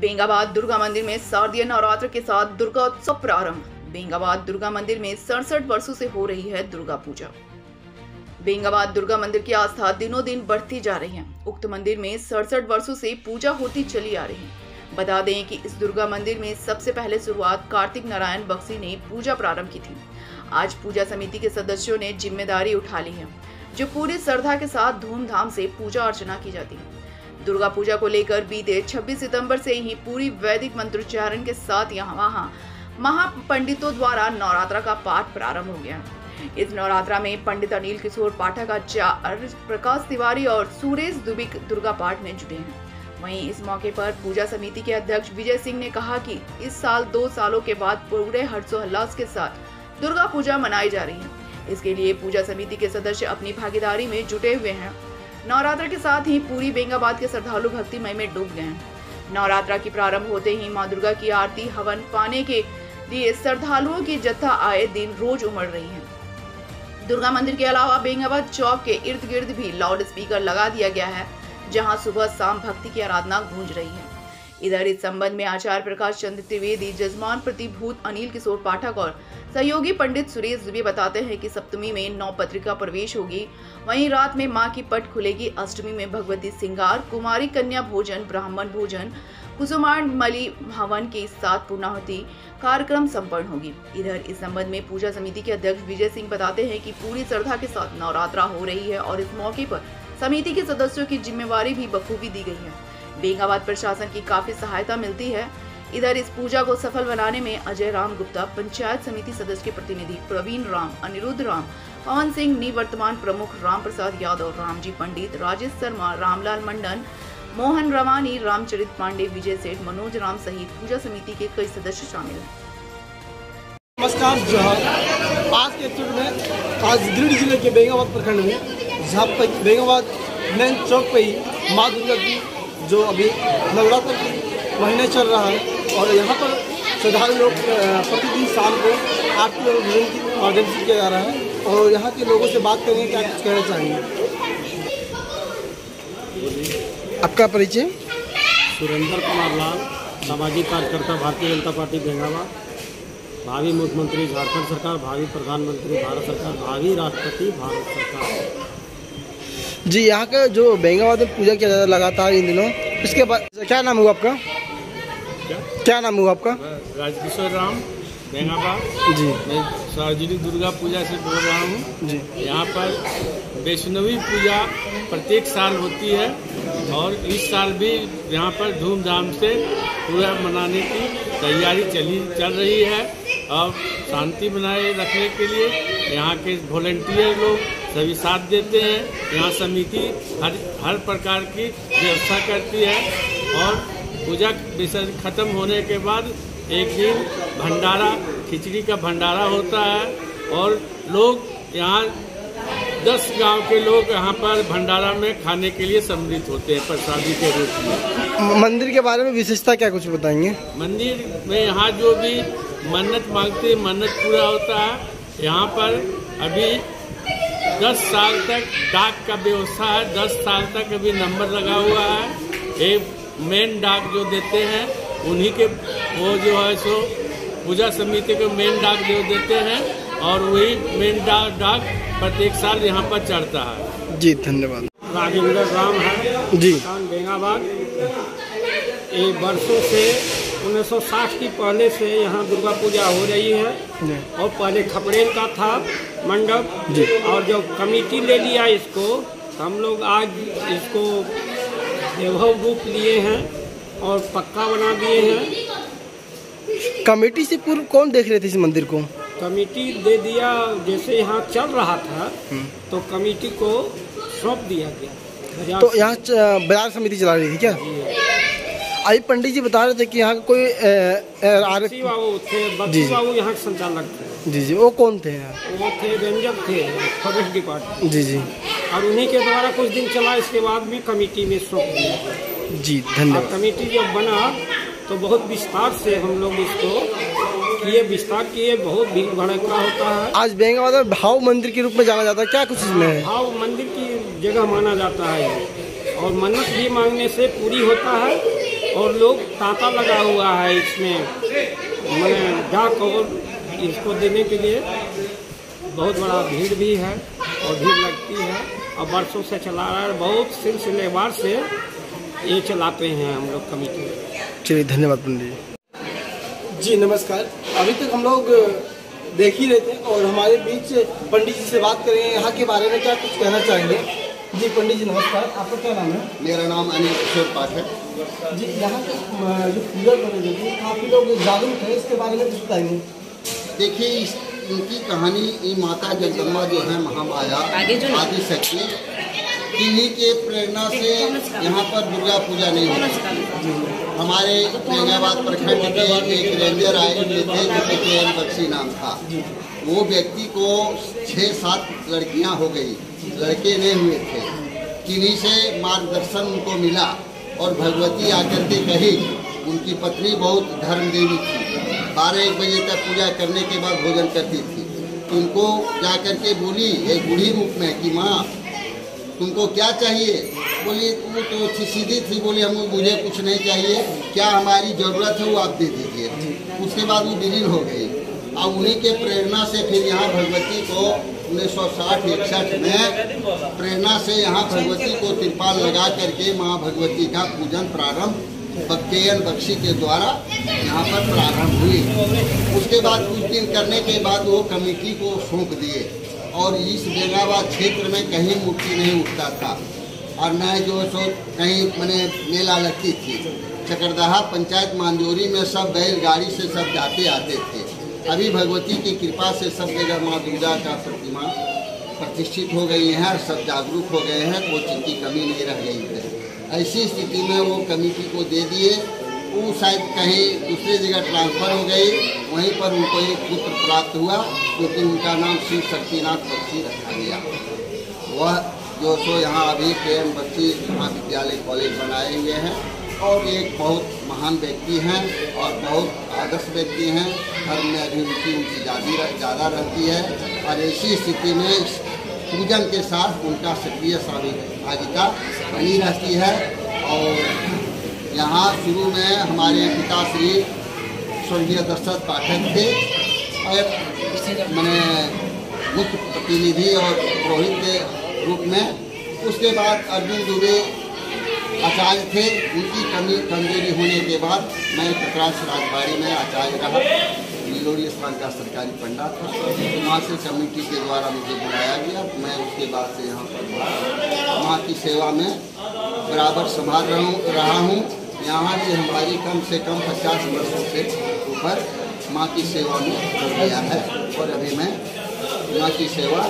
बेंगाबाद दुर्गा मंदिर में शारदीय नवरात्र के साथ दुर्गा उत्सव प्रारंभ। बेंगाबाद दुर्गा मंदिर में 67 वर्षों से हो रही है दुर्गा पूजा। बेंगाबाद दुर्गा मंदिर की आस्था दिनों दिन बढ़ती जा रही है। उक्त मंदिर में 67 वर्षों से पूजा होती चली आ रही है। बता दें कि इस दुर्गा मंदिर में सबसे पहले शुरुआत कार्तिक नारायण बख्शी ने पूजा प्रारंभ की थी। आज पूजा समिति के सदस्यों ने जिम्मेदारी उठा ली है, जो पूरी श्रद्धा के साथ धूमधाम से पूजा अर्चना की जाती है। दुर्गा पूजा को लेकर बीते 26 सितंबर से ही पूरी वैदिक मंत्रोच्चारण के साथ वहाँ महापंडितों द्वारा नवरात्रा का पाठ प्रारंभ हो गया। इस नवरात्रा में पंडित अनिल किशोर पाठक, आचार्य प्रकाश तिवारी और सुरेश दुबे दुर्गा पाठ में जुटे हैं। वहीं इस मौके पर पूजा समिति के अध्यक्ष विजय सिंह ने कहा कि इस साल 2 सालों के बाद पूरे हर्षोल्लास के साथ दुर्गा पूजा मनाई जा रही है। इसके लिए पूजा समिति के सदस्य अपनी भागीदारी में जुटे हुए हैं। नवरात्र के साथ ही पूरी बेंगाबाद के श्रद्धालु भक्तिमय में डूब गए हैं। नवरात्रा की प्रारंभ होते ही मां दुर्गा की आरती हवन पाने के लिए श्रद्धालुओं की जत्था आए दिन रोज उमड़ रही है। दुर्गा मंदिर के अलावा बेंगाबाद चौक के इर्द गिर्द भी लाउड स्पीकर लगा दिया गया है, जहां सुबह शाम भक्ति की आराधना गूंज रही है। इधर इस संबंध में आचार्य प्रकाश चंद्र त्रिवेदी, जजमान प्रतिभूत अनिल किशोर पाठक और सहयोगी पंडित सुरेश दुबे बताते हैं कि सप्तमी में 9 पत्रिका प्रवेश होगी, वहीं रात में मां की पट खुलेगी। अष्टमी में भगवती सिंगार, कुमारी कन्या भोजन, ब्राह्मण भोजन, कुसुमांडमलि हवन के साथ पूर्णाहुति कार्यक्रम संपन्न होगी। इधर इस संबंध में पूजा समिति के अध्यक्ष विजय सिंह बताते हैं कि पूरी श्रद्धा के साथ नवरात्रा हो रही है और इस मौके पर समिति के सदस्यों की जिम्मेवारी भी बखूबी दी गई है। बेंगाबाद प्रशासन की काफी सहायता मिलती है। इधर इस पूजा को सफल बनाने में अजय राम गुप्ता, पंचायत समिति सदस्य के प्रतिनिधि प्रवीण राम, अनिरुद्ध राम, पवन सिंह, निवर्तमान प्रमुख राम प्रसाद यादव, रामजी पंडित, राजेश शर्मा, रामलाल मंडन, मोहन रवानी, रामचरित पांडे, विजय सेठ, मनोज राम सहित पूजा समिति के कई सदस्य शामिल हैं। नमस्कार जोहार। आज के एपिसोड में आज गिरिडीह जिले के बेंगाबाद प्रखंड में, जहाँ पर बेंगाबाद मेन चौक पे ही माँ दुर्गा की जो अभी नवरात्र महीने चल रहा है और यहाँ पर श्रद्धालु लोग प्रतिदिन शाम को आरती और भजन की माध्यम से किया जा रहा है और यहाँ के लोगों से बात करेंगे, क्या कुछ कहना चाहेंगे। आपका परिचय? सुरेंद्र कुमार लाल, सामाजिक कार्यकर्ता, भारतीय जनता पार्टी बेंगाबाद, भावी मुख्यमंत्री झारखंड सरकार, भावी प्रधानमंत्री भारत सरकार, भावी राष्ट्रपति भारत सरकार। जी, यहाँ का जो बेंगाबाद में पूजा किया जाता है लगातार इन दिनों, इसके बाद क्या नाम हुआ आपका? क्या नाम हुआ आपका? राजकिशोर राम, बेंगाबाद जी। मैं सार्वजनिक दुर्गा पूजा से बोल रहा हूँ जी। यहाँ पर वैष्णवी पूजा प्रत्येक साल होती है और इस साल भी यहाँ पर धूमधाम से पूजा मनाने की तैयारी चल रही है और शांति बनाए रखने के लिए यहाँ के वॉलंटियर लोग सभी साथ देते हैं। यहाँ समिति हर प्रकार की व्यवस्था करती है और पूजा विसर्जन खत्म होने के बाद एक दिन भंडारा, खिचड़ी का भंडारा होता है और लोग यहाँ 10 गांव के लोग यहाँ पर भंडारा में खाने के लिए सम्मिलित होते हैं प्रसादी के रूप में। मंदिर के बारे में विशेषता क्या कुछ बताएंगे? मंदिर में यहाँ जो भी मन्नत मांगते मन्नत पूरा होता है। यहाँ पर अभी 10 साल तक डाक का व्यवस्था है, 10 साल तक अभी नंबर लगा हुआ है। एक मेन डाक जो देते हैं उन्हीं के वो जो है सो पूजा समिति को मेन डाक जो देते हैं और वही मेन डाक प्रत्येक साल यहाँ पर चढ़ता है। जी, धन्यवाद। राजेंद्र राम है जी, बेंगाबाद। एक वर्षों से 1960 की पहले से यहाँ दुर्गा पूजा हो रही है और पहले खपड़ेल का था मंडप और जो कमेटी ले लिया इसको, हम लोग आज इसको वैभव रूप लिए हैं और पक्का बना दिए हैं। कमेटी से पूर्व कौन देख रहे थे इस मंदिर को? कमेटी दे दिया, जैसे यहाँ चल रहा था तो कमेटी को सौंप दिया गया। तो यहाँ बाजार समिति चला रही थी क्या? आई पंडित जी बता रहे थे कि यहाँ कोई बाबू थे, बच्ची बाबू यहाँ के संचालक थे। जी जी, वो कौन थे? वो थे व्यंजक थे फॉरेस्ट डिपार्टमेंट। जी जी, और उन्हीं के द्वारा कुछ दिन चला, इसके बाद भी कमेटी में सौंप दिया। जी, धन्यवाद। कमेटी जब बना तो बहुत विस्तार से हम लोग इसको किए, विस्तार किए, बहुत भीड़ भड़का होता है। आज बेंगाबाद में भाव मंदिर के रूप में जाना जाता है, क्या कुछ इसमें है? भाव मंदिर की जगह माना जाता है और मन्नत भी मांगने से पूरी होता है और लोग तांता लगा हुआ है इसमें, मैंने डाक और इसको देने के लिए बहुत बड़ा भीड़ भी है और भीड़ लगती है और वर्षों से चला रहा है। बहुत सिलसिलेवार से ये चलाते हैं हम लोग कमेटी। चलिए धन्यवाद पंडित जी। नमस्कार। अभी तक हम लोग देख ही रहे थे और हमारे बीच पंडित जी से बात करेंगे, यहाँ के बारे में क्या कुछ कहना चाहेंगे। जी पंडित जी नमस्कार, आपका क्या नाम है? मेरा नाम अनिल किशोर पाठक जी। यहाँ के जो पूजा बने थे काफ़ी लोग जागरूक है, इसके बारे में कुछ बताएंगे। देखिए, इनकी कहानी ये माता जगदम्बा जो है महामाया आदि शक्ति, इन्हीं के प्रेरणा से यहाँ पर दुर्गा पूजा नहीं होती। हमारे बेंगाबाद प्रखंड के एक रेंजर आए हुए थे जिनके के बख्शी नाम था। वो व्यक्ति को 6-7 लड़कियाँ हो गई, लड़के नहीं हुए थे। किन्हीं से मार्गदर्शन उनको मिला और भगवती आकर के कही, उनकी पत्नी बहुत धर्मदेवी थी, 12-1 बजे तक पूजा करने के बाद भोजन करती थी। उनको जा करके बोली एक बूढ़ी रूप में कि माँ तुमको क्या चाहिए? बोली वो तो सीधी थी, बोली मुझे कुछ नहीं चाहिए, क्या हमारी ज़रूरत है वो आप दे दीजिए। उसके बाद वो विलीन हो गई। अब उन्हीं के प्रेरणा से फिर यहाँ भगवती को 1960-61 में प्रेरणा से यहाँ भगवती को तिरपाल लगा करके माँ भगवती का पूजन प्रारंभ बक्केयन बख्शी के द्वारा यहाँ पर प्रारंभ हुई। उसके बाद कुछ दिन करने के बाद वो कमेटी को सौंप दिए और इस बेंगाबाद क्षेत्र में कहीं मूर्ति नहीं उठता था और न जो सो कहीं मैंने मेला लगती थी। चकरदहा पंचायत मांजोरी में सब बैलगाड़ी से सब जाते आते थे। अभी भगवती की कृपा से सब जगह माँ दुर्गा का प्रतिमा प्रतिष्ठित हो गई है, सब जागरूक हो गए हैं, कोई चीज़ की कमी नहीं रह गई है। ऐसी स्थिति में वो कमेटी को दे दिए। वो शायद कहीं दूसरी जगह ट्रांसफ़र हो गई, वहीं पर उनको एक पुत्र प्राप्त हुआ क्योंकि उनका नाम शिव शक्तिनाथ बख्शी रखा गया। वह जो सो यहाँ अभी के बख्शी महाविद्यालय कॉलेज बनाए हुए हैं और एक बहुत महान व्यक्ति हैं और बहुत आदर्श व्यक्ति हैं। धर्म में अभिरुचि उनकी ज़्यादा रहती है और ऐसी स्थिति में पूजन के साथ उनका सक्रिय सहभागिता बनी रहती है। और यहाँ शुरू में हमारे पिताश्री स्वर्गीय दशरथ पाठक थे और मैंने मुख्य प्रतिनिधि और पुरोहित के रूप में। उसके बाद अर्जुन दुबे आचार्य थे, उनकी कमजोरी होने के बाद मैं प्रकाश राजबाड़ी में आचार्य रहा। नीलोड़ी स्थान का सरकारी पंडा था, वहाँ से कमेटी के द्वारा मुझे बुलाया गया। मैं उसके बाद से यहाँ पर माँ की सेवा में बराबर संभाल रहा हूँ। यहाँ भी हमारी कम से कम 50 वर्षों से ऊपर माँ की सेवा में हो गया है और अभी मैं माँ की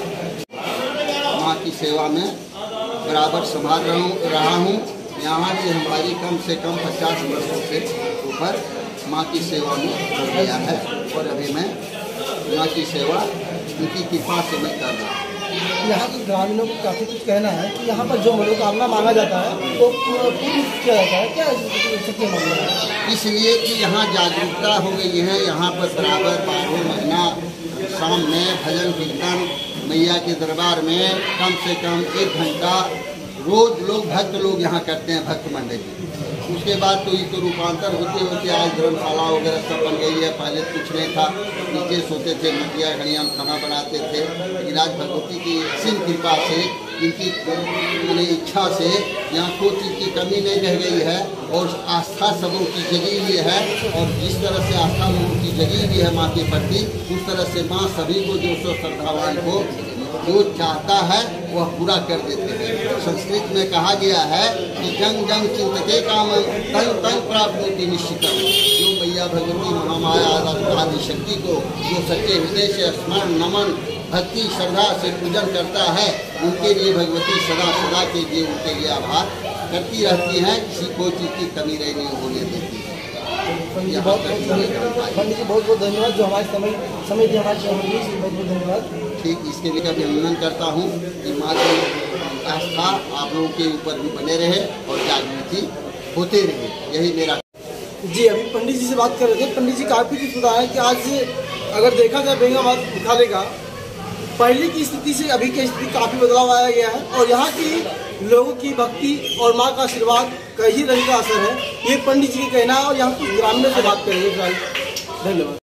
सेवा में बराबर संभाल रहा हूँ। यहाँ भी हमारी कम से कम 50 वर्षों से ऊपर माँ की सेवा में हो गया है और अभी मैं माँ की सेवा उनकी कृपा से मैं कर रहा हूँ। यहाँ के ग्रामीणों को काफ़ी कुछ कहना है कि यहाँ पर जो मनोकामना मांगा जाता है वो पूर्ण किया जाता है, क्या सत्य मामला है? इसलिए कि यहाँ जागरूकता हो गई है। यहाँ पर बराबर 12 महीना शाम में भजन कीर्तन मैया के दरबार में कम से कम 1 घंटा रोज भक्त लोग यहाँ करते हैं, भक्त मंडली। उसके बाद तो ये तो रूपांतर होते होते आज धर्मशाला वगैरह सब बन गई है। पहले कुछ नहीं था, नीचे सोते थे, मटिया घड़िया में खाना बनाते थे। लेकिन आज भगवती की असीम कृपा से, इनकी मैंने इच्छा से यहाँ कोई चीज़ की कमी नहीं रह गई है और आस्था सबों की जगी हुई है। और जिस तरह से आस्था लोगों की जगी हुई है माँ के प्रति, उस तरह से माँ सभी को जो सो श्रद्धावान को जो चाहता है वह पूरा कर देते हैं। संस्कृत में कहा गया है कि जंग जंग चिंतके काम तंग तंग प्राप्ति निश्चित। जो मैया भगवती महामाया आदि शक्ति को जो सच्चे हृदय से स्मरण नमन भक्ति श्रद्धा से पूजन करता है, उनके लिए भगवती सदा सदा के लिए उनके लिए आभार करती रहती हैं। किसी कोई चीज़ की कमी नहीं होने देती। पंडित जी बहुत बहुत धन्यवाद जो हमारे समय दिया, हमारे बहुत बहुत धन्यवाद। ठीक, इसके लिए अभिनंदन करता हूँ कि माँ की आस्था आप लोगों के ऊपर भी बने रहे और जागृति होते रहे, यही मेरा। जी अभी पंडित जी से बात कर रहे थे। पंडित जी काफ़ी कुछ बताया कि आज अगर देखा जाए बेंगाबाद मुख्यालय का पहले की स्थिति से अभी की स्थिति काफ़ी बदलाव आया गया है और यहाँ की लोगों की भक्ति और माँ का आशीर्वाद का ही रंग का असर है, ये पंडित जी का कहना है। और यहाँ कुछ ग्रामीणों से बात करेंगे। धन्यवाद।